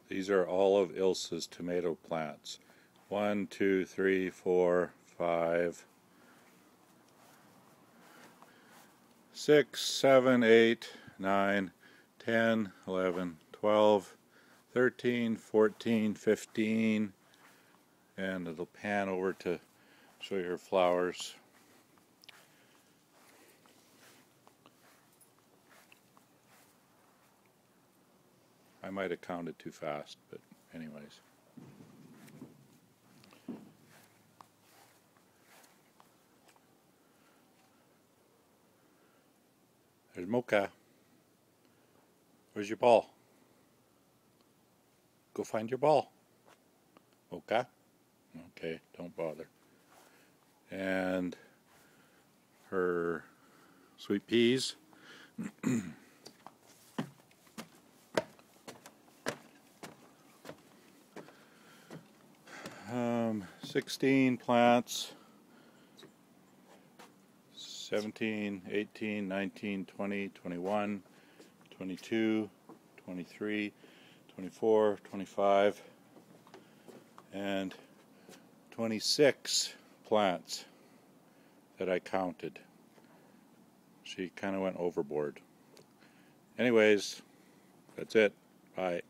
These are all of Ilse's tomato plants. 1, 2, 3, 4, 5, 6, 7, 8, 9, 10, 11, 12, 13, 14, 15, and it'll pan over to show you her flowers. I might have counted too fast, but anyways. There's Mocha. Where's your ball? Go find your ball. Mocha? Okay, don't bother. And her sweet peas. 16 plants, 17, 18, 19, 20, 21, 22, 23, 24, 25, and 26 plants that I counted. She kind of went overboard. Anyways, that's it. Bye.